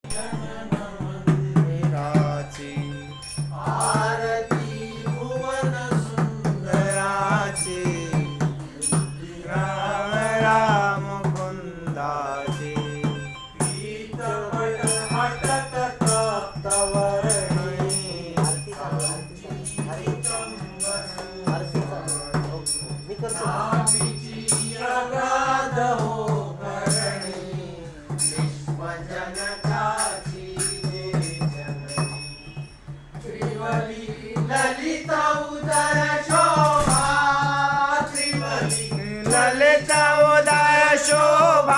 ललिता उदय शोभा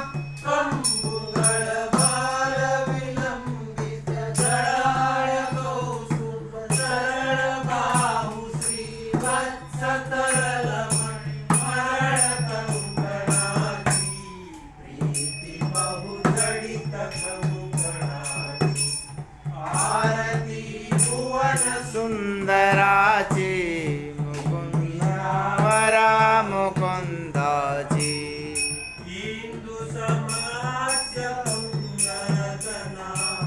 सुंदराची मुकुंदवरा मुकुंदाची हिंदू समाज सुंदरजना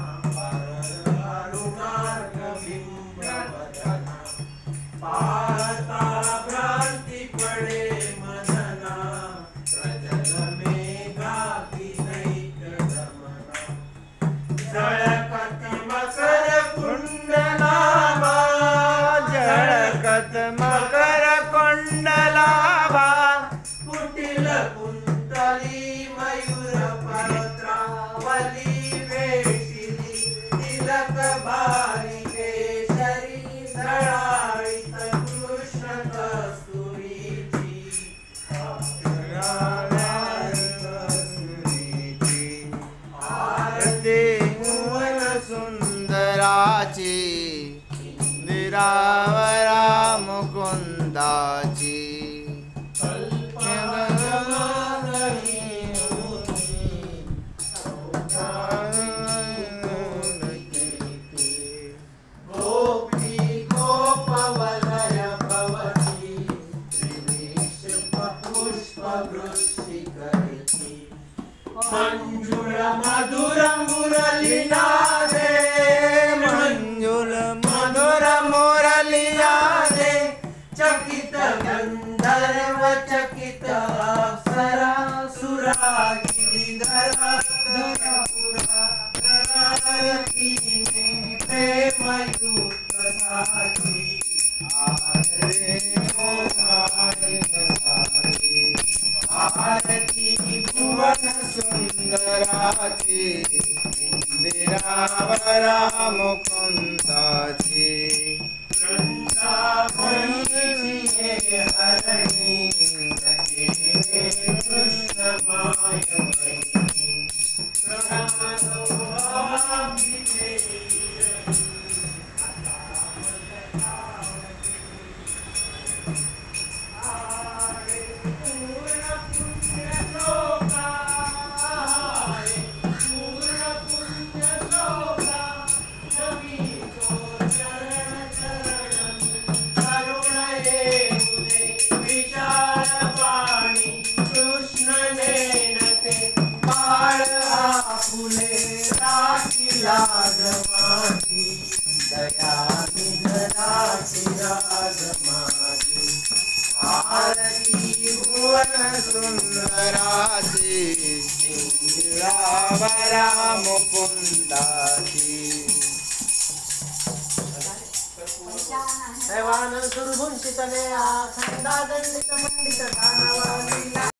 अरुणार्क बिंबवदना पाहता भ्रांती पडे मनना प्रजल मेघा की नैक दमना झळकती मकर कुंडलाभा झळकत मकर कुंडलाभा कुटिल कुंतली मयूर परत्रावली वेशिली तिलक भारी केशरी झळाळीत कृष्ण कस्तुरीची आरती भुवन सुंदराची इंदिरावरा मुकुंदाची गोपी गोपवलय भवती त्रिविश पुष्प वृष्टिकरिती मंजुळ मधुर मुरलीनादे मंजुल मधुर मुरलियादे चकित गंधर्व चकित अप्सरा सुरा गिरिधरा प्रेमयुक्त साखी आरती भुवन सुंदराची इंदिरावरा मुकुंदाची वृंदावनी हरणी कृष्ण माय फुले राखी लाज माझी दया निधनाची राज माझी आरती भुवन सुंदराची इंदिरावरा मुकुंदाची दैवानंद सुरभुंशितले अखंडा दंडित मंडित दानवानी